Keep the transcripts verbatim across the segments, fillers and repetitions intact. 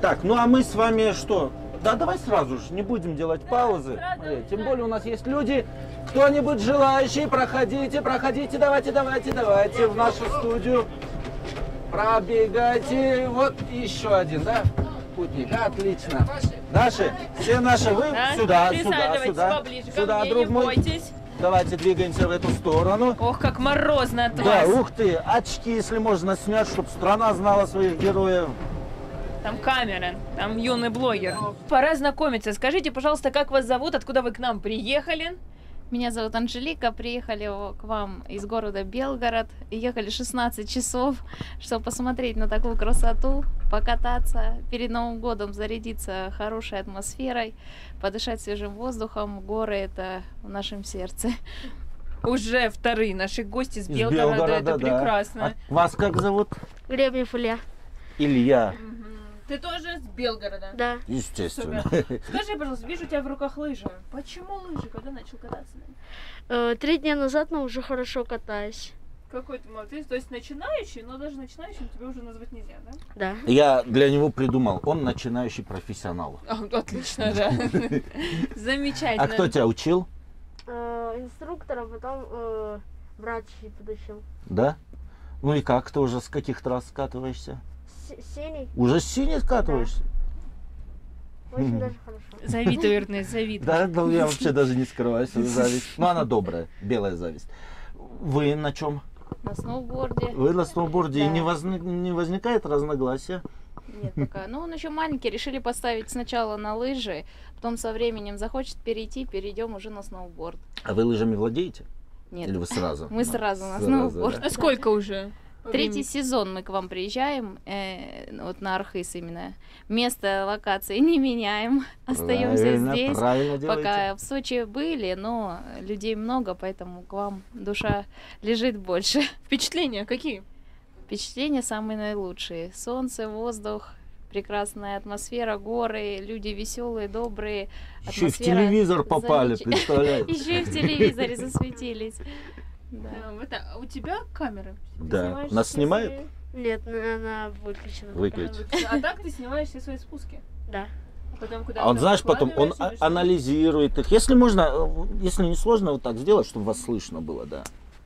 Так, ну а мы с вами что? Да, давай сразу же, не будем делать паузы. Э, Тем более у нас есть люди. Кто-нибудь желающий, проходите, проходите, давайте, давайте, давайте в нашу студию. Пробегайте. Вот еще один, да? Путник, отлично. Наши, все наши, вы Да? сюда, сюда, Присаживайтесь сюда. поближе ко Сюда, мне, друг не мой. бойтесь. Давайте двигаемся в эту сторону. Ох, как морозно от Да, вас. ух ты, очки, если можно снять, чтобы страна знала своих героев. Там камера, там юный блогер. Пора знакомиться. Скажите, пожалуйста, как вас зовут, откуда вы к нам приехали? Меня зовут Анжелика, приехали к вам из города Белгород, ехали шестнадцать часов, чтобы посмотреть на такую красоту, покататься, перед Новым годом зарядиться хорошей атмосферой, подышать свежим воздухом. Горы — это в нашем сердце. Уже вторые наши гости с Из Белгорода, Белгорода, это да. прекрасно. А вас как зовут? Гребнев Илья. Илья. Мгм. Ты тоже с Белгорода? Да. Естественно. Скажи, пожалуйста, вижу у тебя в руках лыжи. Почему лыжи? Когда начал кататься на них? Э, Три дня назад, но уже хорошо катаюсь. Какой ты молодец. То есть начинающий, но даже начинающим тебя уже назвать нельзя, да? Да. Я для него придумал, он начинающий профессионал. А, отлично, да. Замечательно. А кто тебя учил? Э, Инструктор, а потом э, врач подучил. Да? Ну и как, ты уже с каких трасс скатываешься? С- Синий. Уже с синей скатываешься? Очень Мгм. даже хорошо. Завидую, Эрнест, завидую. Да, да, я вообще даже не скрываю свою зависть. Но она добрая, белая зависть. Вы на чем? На сноуборде. Вы на сноуборде, и Да. не, возни- не возникает разногласия? Нет пока. Ну, он еще маленький, решили поставить сначала на лыжи, потом со временем захочет перейти, перейдем уже на сноуборд. А вы лыжами владеете? Нет, Или вы сразу? мы сразу на Сразу, сноуборд. да. А сколько уже? Третий сезон мы к вам приезжаем, э, вот на Архыз именно. Место, локации не меняем, остаемся Правильно, здесь. правильно делаете. Пока в Сочи были, но людей много, поэтому к вам душа лежит больше. Впечатления какие? Впечатления самые наилучшие. Солнце, воздух, прекрасная атмосфера, горы, люди веселые, добрые. Еще и в атмосфера телевизор попали, замеч- представляете? Еще и в телевизоре засветились. Да. Да, это, а у тебя камеры? Ты Да. снимаешь Нас все снимает? свои- Нет, она она выключена. Выключи. А так ты снимаешь все свои спуски? Да. А потом куда А он, знаешь, потом он а- анализирует их. Если можно, э, если не сложно, вот так сделать, чтобы вас слышно было, да.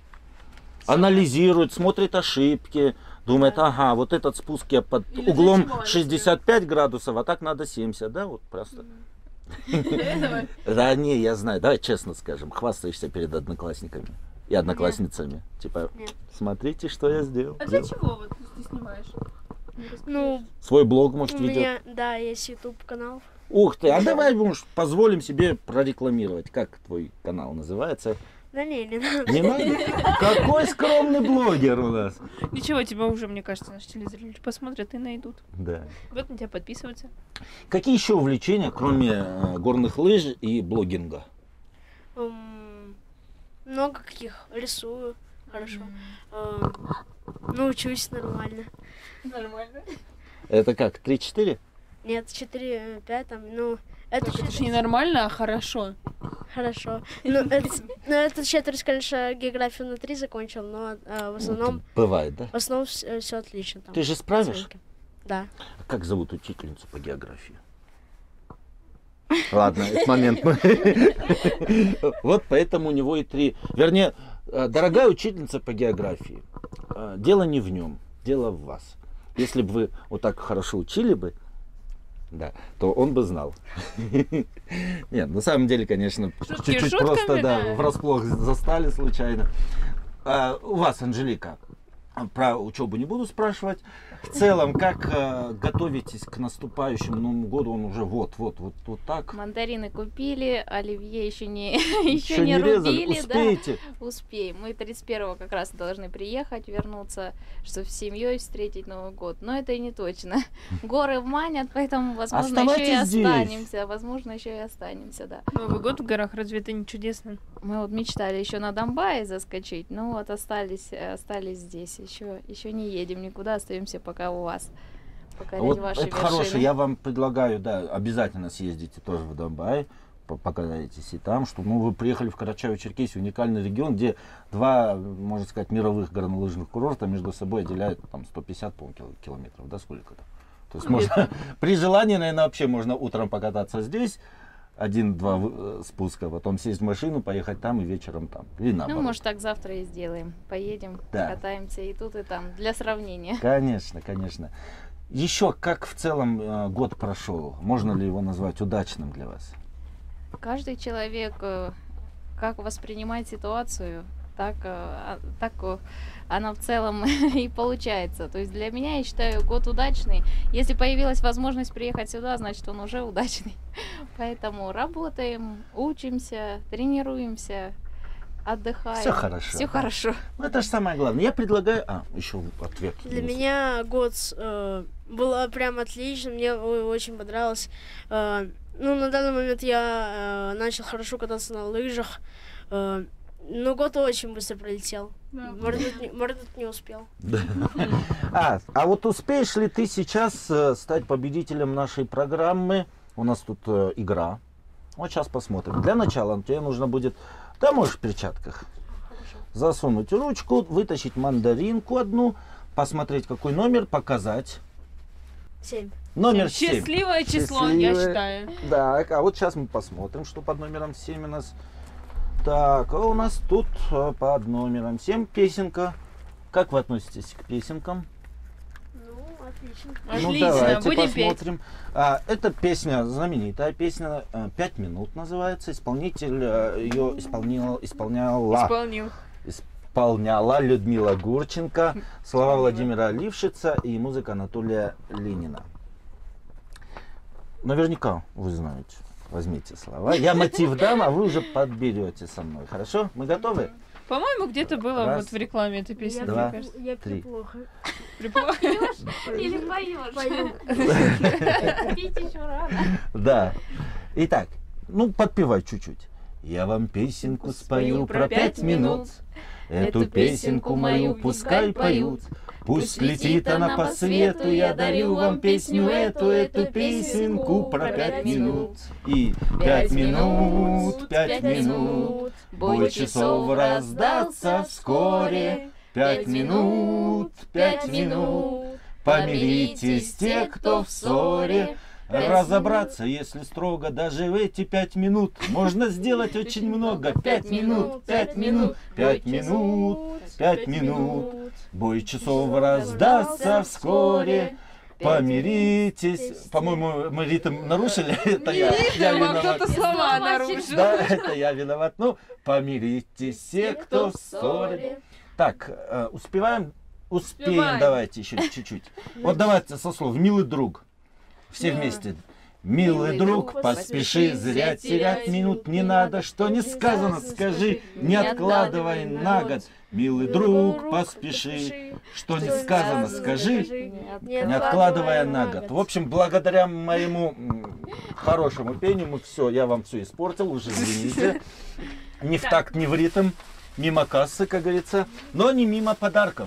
Анализирует, смотрит ошибки, думает, ага, вот этот спуск я под Или для углом чего они шестьдесят пять градусов, а так надо семьдесят, да, вот просто. Да не, я знаю, давай честно скажем, хвастаешься перед одноклассниками и одноклассницами. Типа, Нет. смотрите, что я сделал. А для Сделал. чего вот ты снимаешь? Не Ну, Свой блог, может, у ведет. меня, да, есть YouTube канал. Ух ты, а давай, может, позволим себе прорекламировать. Как твой канал называется? Да не, не надо. Не надо? Какой скромный блогер у нас. Ничего, тебя уже, мне кажется, наши телезрители посмотрят и найдут. Да. Вот на тебя подписываются. Какие еще увлечения, кроме э, горных лыж и блогинга? М, Много каких. Рисую. Хорошо. Эм, Ну, учусь нормально. Нормально. Это как, три-четыре? Нет, четыре-пять там, ну, это, Так это чет- же не нормально, а хорошо. хорошо. Ну, это, ну, это четверть, конечно, географию на три закончил, но э, в основном, Бывает, да? в основном все отлично там. Ты же справишь? оценки. Да. А как зовут учительницу по географии? Ладно, этот момент. мы- Вот поэтому у него и три. Вернее, э, дорогая учительница по географии, э, дело не в нем, дело в вас. Если бы вы вот так хорошо учили бы, да, то он бы знал. Нет, на самом деле, конечно, Шутки чуть-чуть шутками, просто, да, да. врасплох застали случайно. А у вас, Анжелика, про учебу не буду спрашивать. В целом, как э, готовитесь к наступающему Новому году? Он уже вот, вот, вот, вот так. Мандарины купили, оливье еще не, еще Еще не, не резали, рубили, успеете? да, успеем. Мы тридцать первого как раз должны приехать, вернуться, чтобы с семьей встретить Новый год. Но это и не точно. Горы манят, поэтому, возможно, еще и Оставайтесь здесь. останемся. Возможно, еще и останемся, да. Новый год в горах, разве это не чудесно? Мы вот мечтали еще на Донбасс заскочить, но вот остались, э, остались здесь. Еще, еще не едем никуда, остаемся пока у вас. Покорять Вот ваши это вершины. хорошее. Я вам предлагаю, да, обязательно съездите тоже в Донбай, по- покатаетесь и там, что ну, вы приехали в Карачаево-Черкесию, уникальный регион, где два, можно сказать, мировых горнолыжных курорта между собой отделяют там сто пятьдесят, по-моему, кил- километров, да, сколько там? То есть можно, при желании, наверное, вообще можно утром покататься здесь, один-два э, спуска, потом сесть в машину, поехать там и вечером там. Или наоборот. Ну, может, так завтра и сделаем. Поедем, Да. катаемся и тут, и там, для сравнения. Конечно, конечно. Еще как в целом э, год прошел? Можно ли его назвать удачным для вас? Каждый человек э, как воспринимает ситуацию, так, э, а- так э, она в целом и получается. То есть для меня, я считаю, год удачный. Если появилась возможность приехать сюда, значит, он уже удачный. Поэтому работаем, учимся, тренируемся, отдыхаем. Все хорошо. Все хорошо. Ну, это же самое главное. Я предлагаю... А, еще ответ. Для есть. меня год э, было прям отлично, мне о- очень понравилось. Э, ну, на данный момент я э, начал хорошо кататься на лыжах, э, но год очень быстро пролетел. Моргнуть не, моргнуть не успел. А, а вот успеешь ли ты сейчас э, стать победителем нашей программы? У нас тут э, игра. Вот сейчас посмотрим. Для начала тебе нужно будет, да, можешь в перчатках, засунуть ручку, вытащить мандаринку одну, посмотреть какой номер, показать. Семь. Номер семь. Счастливое число, я Счастливое. считаю. Так, а вот сейчас мы посмотрим, что под номером семь у нас. Так, а у нас тут э, под номером семь песенка. Как вы относитесь к песенкам? Ну, отлично. Ну, Отлично, давайте будем петь. посмотрим. А, эта песня, знаменитая песня, э, «Пять минут» называется. Исполнитель э, ее исполнил, исполняла, Исполнил. исполняла Людмила Гурченко, слова Владимира Лившица и музыка Анатолия Ленина. Наверняка вы знаете. Возьмите слова. Я мотив дам, а вы уже подберете со мной. Хорошо? Мы готовы? По-моему, где-то было Раз, вот в рекламе этой песни, Я, два, мне кажется. я три. пью плохо. Припла- Или поешь. Пою. Пить еще рано. Да. Итак, ну подпевай чуть-чуть. Я вам песенку спою про пять минут. Эту песенку мою пускай поют. Пусть летит она по свету, я дарю вам песню эту, эту песенку про пять минут. И пять минут, пять минут, бой часов раздался вскоре. Пять минут, пять минут, помиритесь те, кто в ссоре. Разобраться, если строго, даже в эти пять минут можно сделать очень много. Пять минут, пять минут, пять минут, пять минут. Бой часов раздастся вскоре. Помиритесь. По-моему, мы ритм нарушили. Это я, я Вам виноват. кто-то слова нарушил. Да, это я виноват. Ну, помиритесь все, кто в ссоре. Так, э, успеваем? Успеем, Успеваем. давайте еще чуть-чуть. Вот давайте со слов «милый друг». Все вместе. Милый друг, поспеши, зря терять минут не надо. Что не сказано, скажи, не откладывай на год. Милый друг, поспеши, что не сказано, скажи, не откладывая на год. В общем, благодаря моему м, хорошему пению, мы все, я вам все испортил, уже извините. Не в такт, не в ритм, мимо кассы, как говорится, но не мимо подарков.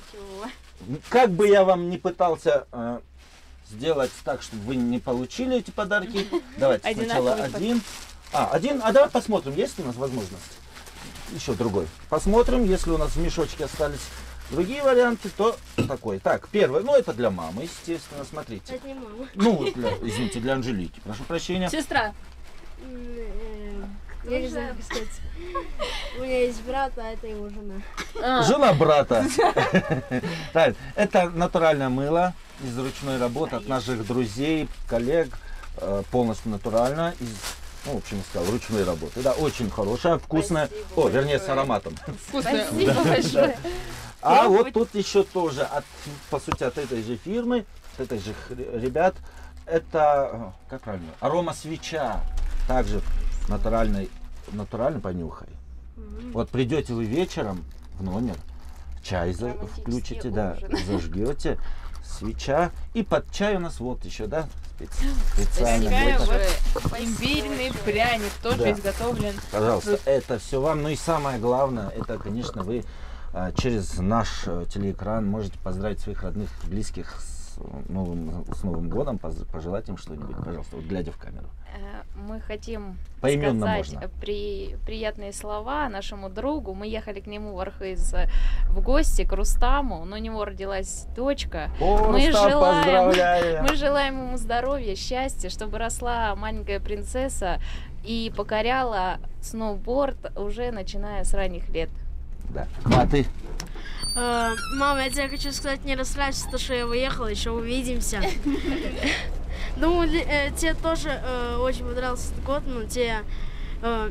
Как бы я вам не пытался э, сделать так, чтобы вы не получили эти подарки, давайте сначала Одинаковый один. А, один, а давай посмотрим, есть у нас возможность. Еще другой. Посмотрим, если у нас в мешочке остались другие варианты, то такой. Так, первый, ну это для мамы, естественно, смотрите. Это не мама. Ну, для, извините, для Анжелики, прошу прощения. Сестра. М, э, Я не знаю, как сказать. У меня есть брат, а это его жена. А, Жена брата. Так, это натуральное мыло из ручной работы от наших друзей, коллег, э, полностью натурально, из, ну, в общем, я сказал, ручной работы. Да, очень хорошая, вкусная, Спасибо о, вернее, с большое. ароматом. Вкусная. Спасибо большое. А вот тут еще тоже, от, по сути, от этой же фирмы, от этой же х- ребят, это, э, как правильно, арома свеча, также натуральный, натурально понюхай. Вот придете вы вечером в номер, чай за- Романтический включите, да, ужин. зажгете, свеча, и под чай у нас вот еще, да, специ- специально. Такая вот так. вот имбирный пряник, тоже Да. изготовлен. Пожалуйста, это все вам. Ну и самое главное, это, конечно, вы а, через наш э, телеэкран можете поздравить своих родных, близких с Новым, с Новым годом, поз- пожелать им что-нибудь, пожалуйста, вот глядя в камеру. Э, Мы хотим Поименно сказать можно. при, приятные слова нашему другу. Мы ехали к нему в Архыз в гости, к Рустаму, но у него родилась дочка. О, Мы Рустам, желаем- поздравляю. Мы желаем ему здоровья, счастья, чтобы росла маленькая принцесса и покоряла сноуборд уже начиная с ранних лет. Да. Ну, а ты? Э, Мама, я тебе хочу сказать, не расстраивайся, то, что я уехала, еще увидимся. Думаю, ли- э, тебе тоже э, очень понравился этот год, но тебе... э,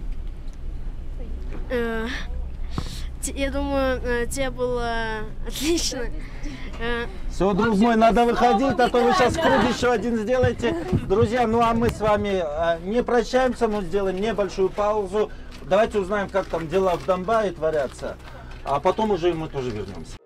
э, те- Я думаю, э, тебе было отлично. Э, Все, друг мой, надо выходить, а то вы сейчас круг еще один сделаете. Друзья, ну а мы с вами а, не прощаемся, но сделаем небольшую паузу. Давайте узнаем, как там дела в Донбассе творятся, а потом уже мы тоже вернемся.